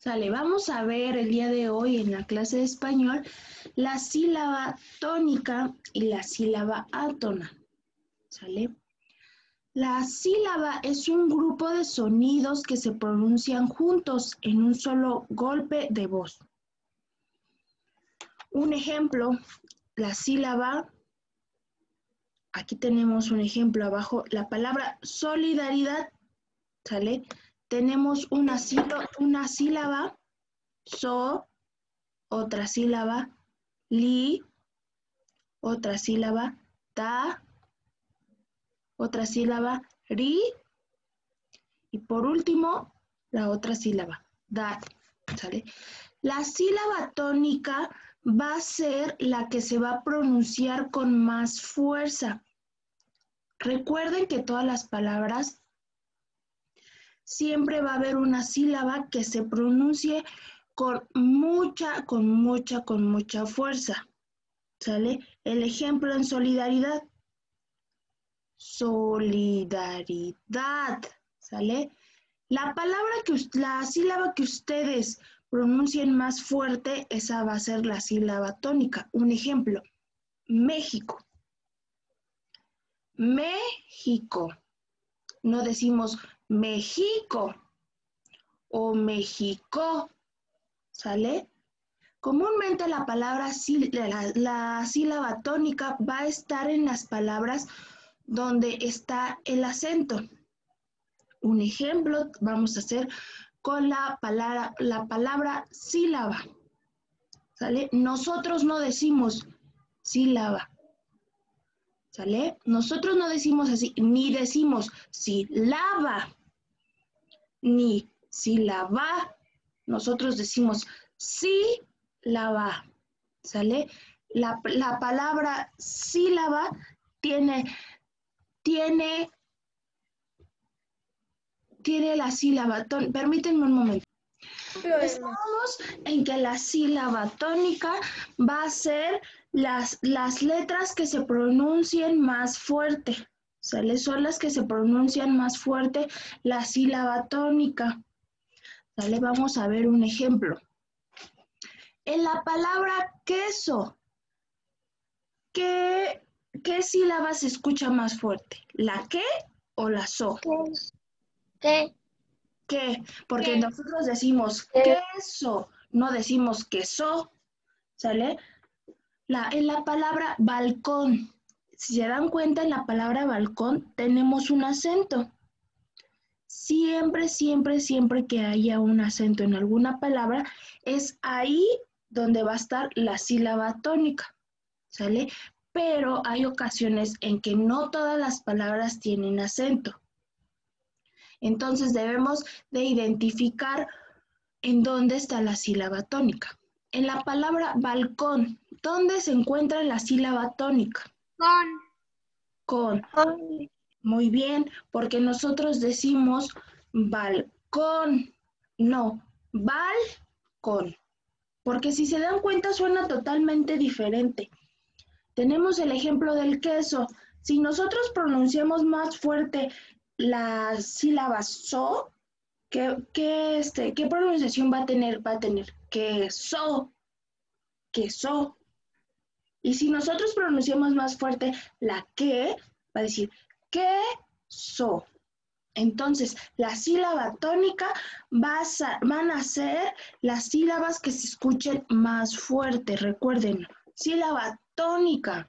Sale, vamos a ver el día de hoy en la clase de español la sílaba tónica y la sílaba átona. ¿Sale? La sílaba es un grupo de sonidos que se pronuncian juntos en un solo golpe de voz. Un ejemplo, la sílaba, aquí tenemos un ejemplo abajo, la palabra solidaridad, ¿sale? Tenemos una sílaba, so, otra sílaba, li, otra sílaba, ta, otra sílaba, ri, y por último, la otra sílaba, da, ¿sale? La sílaba tónica va a ser la que se va a pronunciar con más fuerza. Recuerden que todas las palabras siempre va a haber una sílaba que se pronuncie con mucha fuerza. ¿Sale? El ejemplo en solidaridad. Solidaridad. ¿Sale? La sílaba que ustedes pronuncien más fuerte, esa va a ser la sílaba tónica. Un ejemplo, México. México. No decimos México o México. ¿Sale? Comúnmente la sílaba tónica va a estar en las palabras donde está el acento. Un ejemplo vamos a hacer con la palabra sílaba. ¿Sale? Nosotros no decimos sílaba. ¿Sale? Nosotros no decimos así, ni decimos sílaba, ni sílaba. Nosotros decimos sílaba. ¿Sale? La palabra sílaba tiene la sílaba tónica. Permítanme un momento. Estamos en que la sílaba tónica va a ser las letras que se pronuncien más fuerte. ¿Sale? Son las que se pronuncian más fuerte la sílaba tónica. ¿Sale? Vamos a ver un ejemplo. En la palabra queso, ¿qué sílaba se escucha más fuerte? ¿La qué o la so? ¿Qué? ¿Qué? Porque ¿Qué? nosotros decimos ¿Qué? queso, no decimos queso, ¿sale? En la palabra balcón, si se dan cuenta, en la palabra balcón tenemos un acento. Siempre que haya un acento en alguna palabra, es ahí donde va a estar la sílaba tónica, ¿sale? Pero hay ocasiones en que no todas las palabras tienen acento. Entonces debemos de identificar en dónde está la sílaba tónica. En la palabra balcón, ¿dónde se encuentra la sílaba tónica? Con. Muy bien, porque nosotros decimos balcón, no, balcón. Porque si se dan cuenta suena totalmente diferente. Tenemos el ejemplo del queso. Si nosotros pronunciamos más fuerte la sílaba so, ¿qué pronunciación va a tener? Va a tener queso, queso. Y si nosotros pronunciamos más fuerte la que, va a decir queso. Entonces, la sílaba tónica van a ser las sílabas que se escuchen más fuerte. Recuerden, sílaba tónica.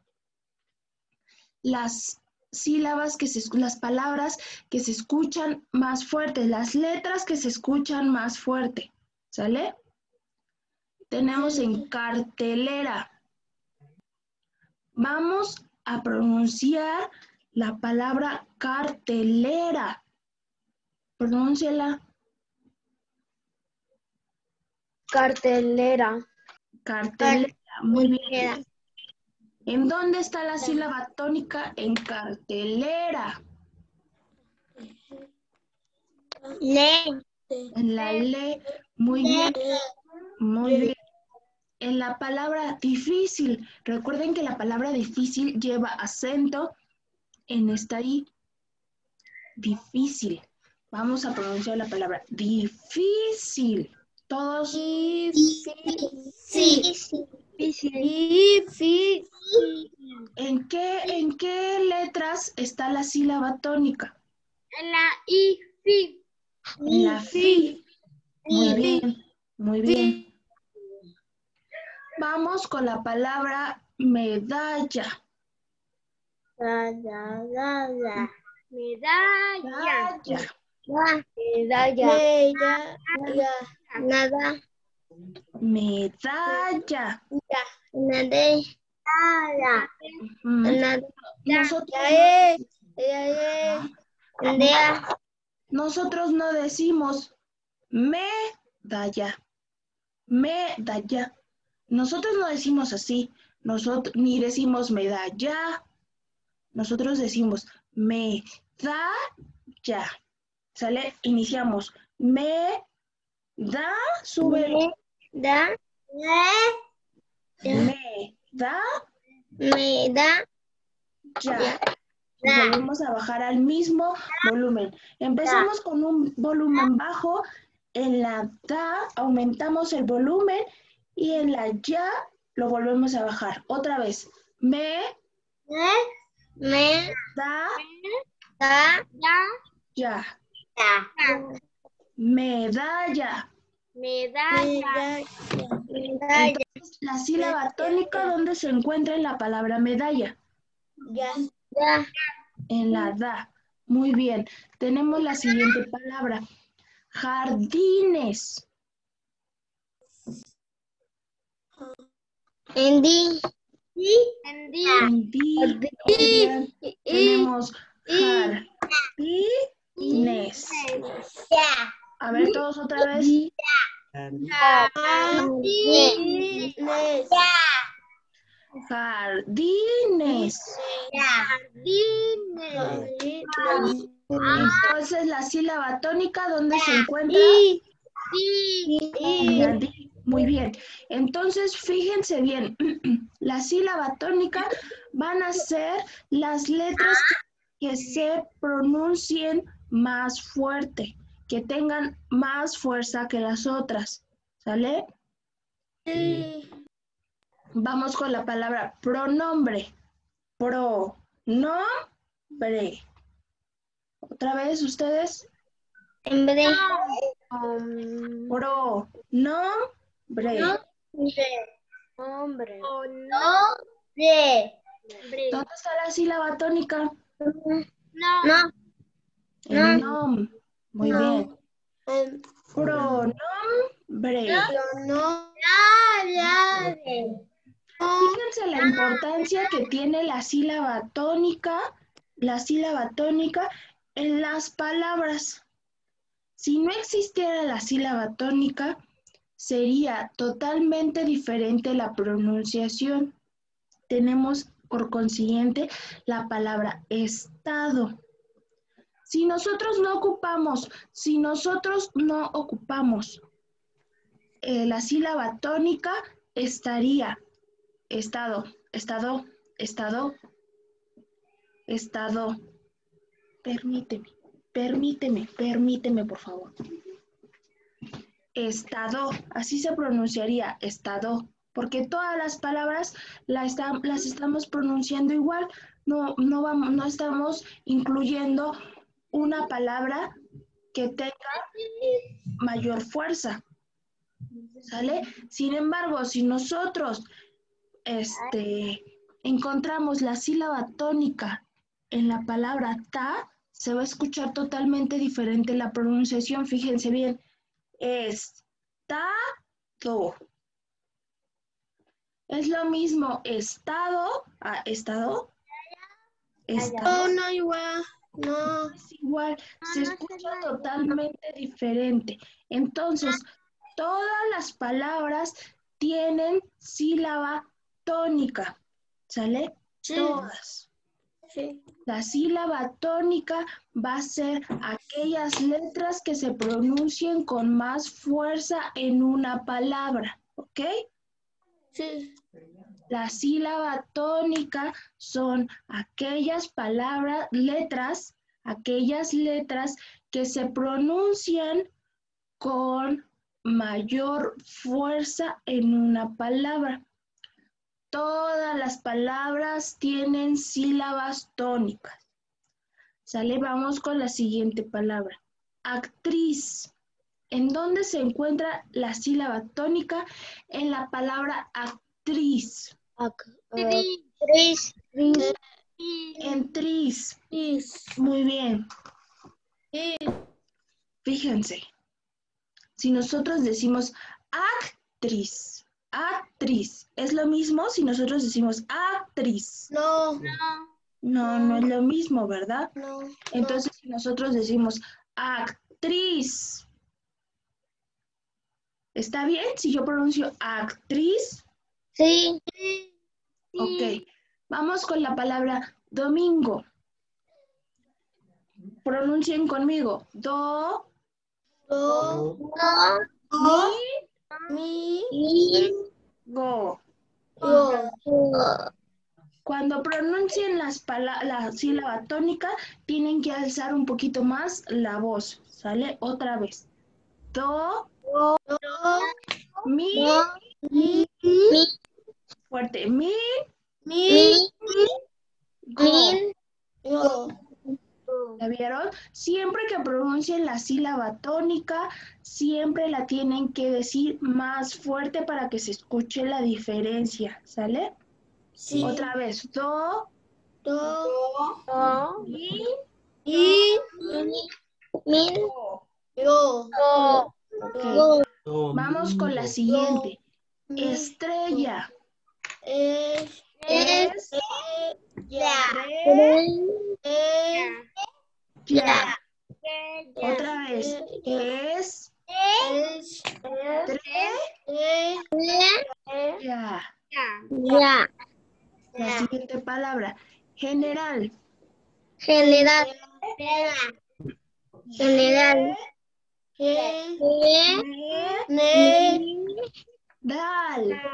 Las palabras que se escuchan más fuerte, las letras que se escuchan más fuerte. ¿Sale? Tenemos en cartelera. Vamos a pronunciar la palabra cartelera. Pronúnciala. Cartelera. Cartelera. Muy bien. ¿En dónde está la sílaba tónica? En cartelera. Le. En la le. Muy bien. Muy bien. En la palabra difícil. Recuerden que la palabra difícil lleva acento en esta I. Difícil. Vamos a pronunciar la palabra difícil. Todos. ¿En qué letras está la sílaba tónica? En la I, fi. En la fi. Muy bien, muy bien. Vamos con la palabra medalla. Medalla. Medalla. Nada. Medalla. Nada. Ujú. Nosotros no decimos medalla. Medalla. Nosotros no decimos así. Nosotros ni decimos medalla. Nosotros decimos medalla. ¿Sale? Iniciamos. Sube. Ya. Y volvemos a bajar al mismo volumen. Empezamos con un volumen bajo. En la da aumentamos el volumen y en la ya lo volvemos a bajar. Otra vez. Ya. Medalla. Entonces, la sílaba tónica, ¿dónde se encuentra en la palabra medalla? En la da. Muy bien. Tenemos la siguiente palabra. Jardines. En di. Muy bien. Tenemos jardines. A ver, todos otra vez. Jardines. Entonces, la sílaba tónica, ¿dónde se encuentra? En la di. Muy bien. Entonces, fíjense bien. La sílaba tónica van a ser las letras que se pronuncien más fuerte, que tengan más fuerza que las otras. ¿Sale? Vamos con la palabra pronombre. Pronombre. Otra vez, ustedes. Pronombre. ¿Dónde está la sílaba tónica? En nom. Muy bien. Pronombre. Fíjense la importancia que tiene la sílaba tónica en las palabras. Si no existiera la sílaba tónica, sería totalmente diferente la pronunciación. Tenemos, por consiguiente, la palabra estado. Si nosotros no ocupamos la sílaba tónica, estaría estado. Permíteme, por favor. Estado, así se pronunciaría, estado, porque todas las palabras las estamos pronunciando igual, no estamos incluyendo una palabra que tenga mayor fuerza, ¿sale? Sin embargo, si nosotros encontramos la sílaba tónica en la palabra ta, se va a escuchar totalmente diferente la pronunciación, fíjense bien. Estado. Es lo mismo estado a estado. No, igual. No. Es igual, se escucha totalmente diferente. Entonces, todas las palabras tienen sílaba tónica, ¿sale? Sí. Todas. Sí. La sílaba tónica va a ser aquellas letras que se pronuncien con más fuerza en una palabra, ¿ok? Sí. La sílaba tónica son aquellas letras que se pronuncian con mayor fuerza en una palabra. Todas las palabras tienen sílabas tónicas. ¿Sale? Vamos con la siguiente palabra. Actriz. ¿En dónde se encuentra la sílaba tónica en la palabra actriz? Actriz. En tris. Muy bien. Fíjense. Si nosotros decimos actriz, ¿es lo mismo si nosotros decimos actriz? No. No es lo mismo, ¿verdad? No. Entonces, si nosotros decimos actriz, ¿está bien si yo pronuncio actriz? Sí. Ok. Vamos con la palabra domingo. Pronuncien conmigo. Do. Go. Cuando pronuncien la sílaba tónica, tienen que alzar un poquito más la voz. ¿Sale? Otra vez. Do. Mi. Fuerte. Mi. Go. ¿La vieron? Siempre que pronuncien la sílaba tónica, siempre la tienen que decir más fuerte para que se escuche la diferencia. ¿Sale? Sí. Otra vez. Do. Mi. Ok. Vamos con la siguiente. Estrella. Ya. Otra vez. Ya. La siguiente palabra. General. General. Dal.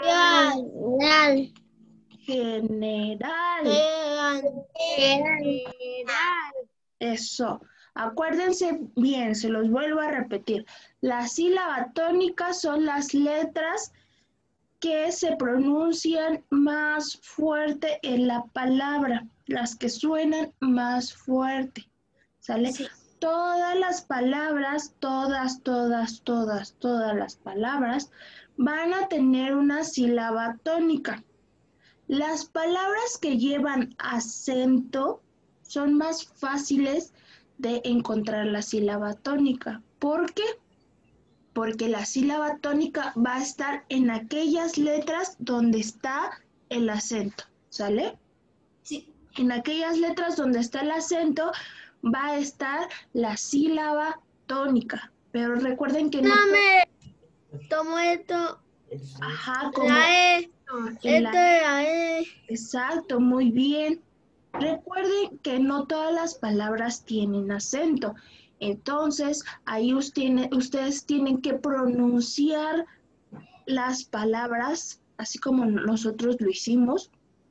General. Eso. Acuérdense bien, se los vuelvo a repetir. La sílaba tónica son las letras que se pronuncian más fuerte en la palabra, las que suenan más fuerte. ¿Sale? Sí. Todas las palabras, todas las palabras van a tener una sílaba tónica. Las palabras que llevan acento son más fáciles de encontrar la sílaba tónica. ¿Por qué? Porque la sílaba tónica va a estar en aquellas letras donde está el acento. ¿Sale? Sí. En aquellas letras donde está el acento va a estar la sílaba tónica. Pero recuerden que no... Tomo esto. Ajá, como... La E. La E. Exacto, muy bien. Recuerden que no todas las palabras tienen acento. Entonces, ahí ustedes tienen que pronunciar las palabras, así como nosotros lo hicimos,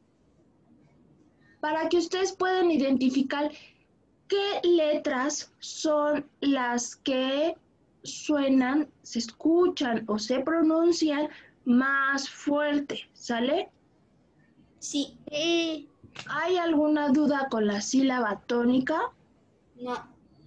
para que ustedes puedan identificar qué letras son las que suenan, se escuchan o se pronuncian más fuerte, ¿sale? Sí. ¿Hay alguna duda con la sílaba tónica? No.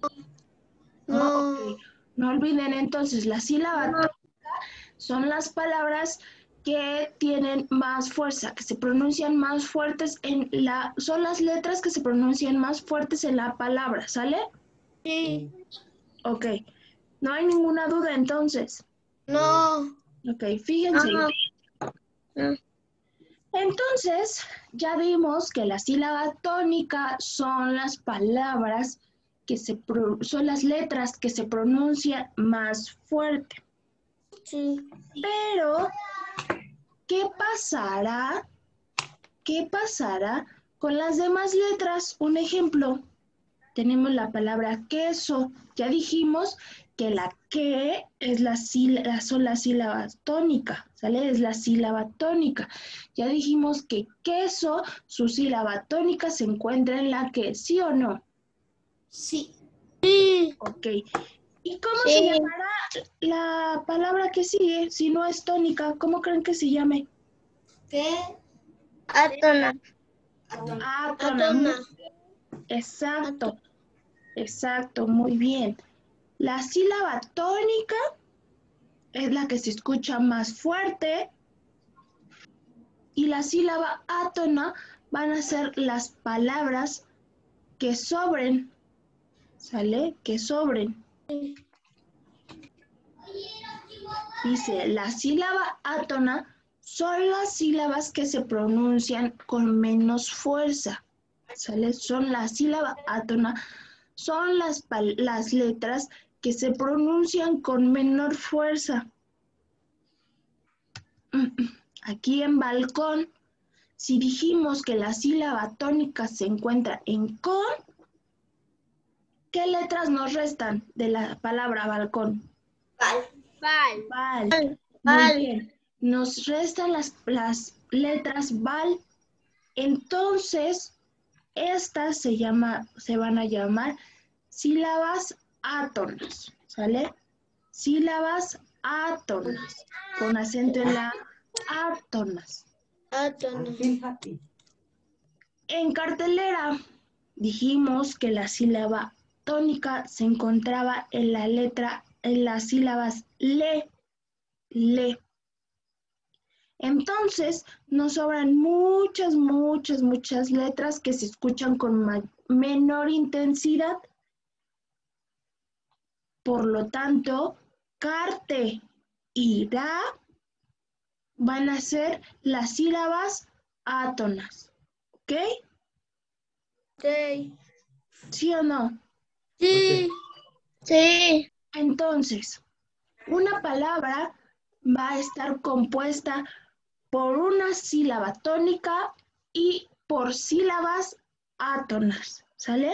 Ok. No olviden entonces, la sílaba tónica son las palabras que tienen más fuerza, que se pronuncian más fuertes son las letras que se pronuncian más fuertes en la palabra, ¿sale? Sí. Ok. No hay ninguna duda entonces. No. Ok, fíjense. Entonces, ya vimos que la sílaba tónica son las palabras son las letras que se pronuncian más fuerte. Sí. Pero, ¿qué pasará? ¿Qué pasará con las demás letras? Un ejemplo, tenemos la palabra queso. Ya dijimos que la que es son las sílabas tónicas, ¿sale? Es la sílaba tónica. Ya dijimos que queso, su sílaba tónica se encuentra en la que, ¿sí o no? Sí. Ok. ¿Y cómo Sí. se llamará la palabra que sigue? Si no es tónica, ¿cómo creen que se llame? ¿Qué? Átona. Átona. Exacto, exacto, muy bien. La sílaba tónica es la que se escucha más fuerte y la sílaba átona van a ser las palabras que sobren, ¿sale? Que sobren. Dice, la sílaba átona son las sílabas que se pronuncian con menos fuerza, ¿sale? Son la sílaba átona, son las letras que se pronuncian con menor fuerza. Aquí en balcón, si dijimos que la sílaba tónica se encuentra en con, ¿qué letras nos restan de la palabra balcón? Val. Muy bien. Nos restan las letras val. Entonces, estas se van a llamar sílabas átonas, ¿sale? Sílabas átonas, con acento en la átonas. En cartelera dijimos que la sílaba tónica se encontraba en las sílabas le. Entonces nos sobran muchas letras que se escuchan con menor intensidad. Por lo tanto, carte y da van a ser las sílabas átonas. ¿Ok? Sí. ¿Sí o no? Sí. Sí. Entonces, una palabra va a estar compuesta por una sílaba tónica y por sílabas átonas. ¿Sale?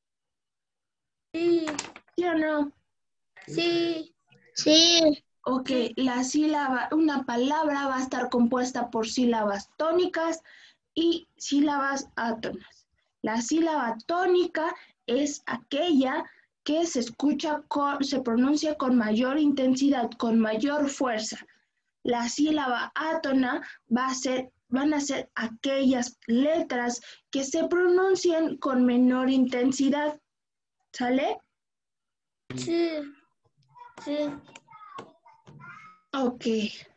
Sí. ¿Sí o no? Sí. Sí. Ok, una palabra va a estar compuesta por sílabas tónicas y sílabas átonas. La sílaba tónica es aquella que se pronuncia con mayor intensidad, con mayor fuerza. La sílaba átona van a ser aquellas letras que se pronuncian con menor intensidad. ¿Sale? Sí. Sí. Ok.